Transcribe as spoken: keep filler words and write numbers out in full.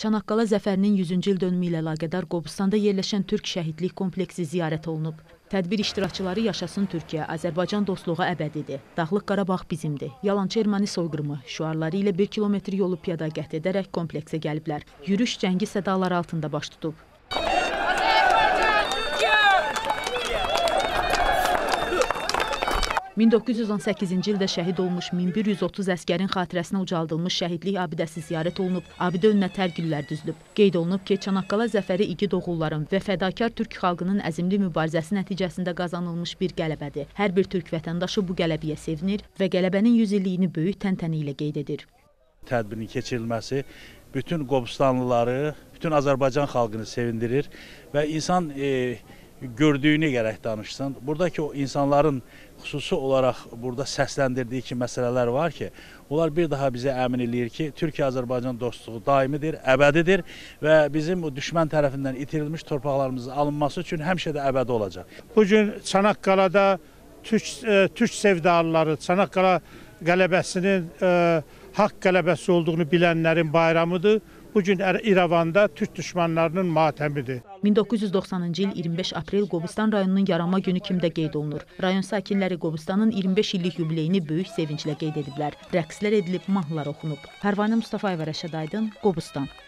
Çanaqqala zəfərinin yüzüncü il dönümü ilə əlaqədar Qobustanda yerləşən Türk şəhidlik kompleksi ziyarət olunub. Tədbir iştirakçıları yaşasın Türkiyə, Azərbaycan dostluğu əbədidir, Dağlıq Qarabağ bizimdir, yalançı erməni soyqırımı şüarları ilə bir kilometr yolu piyada qət edərək kompleksə gəliblər. Yürüş cəngi sədaları altında baş tutub. min doqquz yüz on səkkizinci ildə şəhid olmuş min bir yüz otuz əskərin xatirəsinə ucaldılmış şəhidlik abidəsi ziyarət olunub, abidə önünə tər güllər düzülüb. Qeyd olunub ki, Çanaqqala zəfəri igid oğulların və fədakar türk xalqının əzimli mübarizəsi nəticəsində qazanılmış bir qələbədir. Hər bir türk vətəndaşı bu qələbəyə sevinir və qələbənin yüz illiyini böyük təntənə ilə qeyd edir. Tədbirin keçirilməsi bütün Qobustanlıları, bütün Azərbaycan xalqını sevindirir və insan e, gördüyünü gərək danışsın. Buradakı o insanların xüsusi olaraq burada səsləndirdiyi ki, məsələlər var ki, onlar bir daha bizə əmin eləyir ki, Türkiyə-Azərbaycan dostluğu daimidir, əbədidir və bizim o düşmən tərəfindən itirilmiş torpaqlarımızın alınması üçün həmişə də əbədi olacaq. Bugün Çanaqqalada Türk, e, Türk sevdalıları, Çanaqqala qələbəsinin e, haqq qələbəsi olduğunu bilənlərin bayramıdır. Bugün İrəvanda Türk düşmanlarının matəmidir. min doqquz yüz doxsanıncı il iyirmi beş aprel Qobustan rayonunun yaranma günü kimdə qeyd olunur. Rayon sakinləri Qobustanın iyirmi beş illik yubileyini böyük sevinclə qeyd ediblər. Rəqslər edilib, mahnılar oxunub. Pərvanə Mustafayeva, Rəşad Aydın, Qobustan.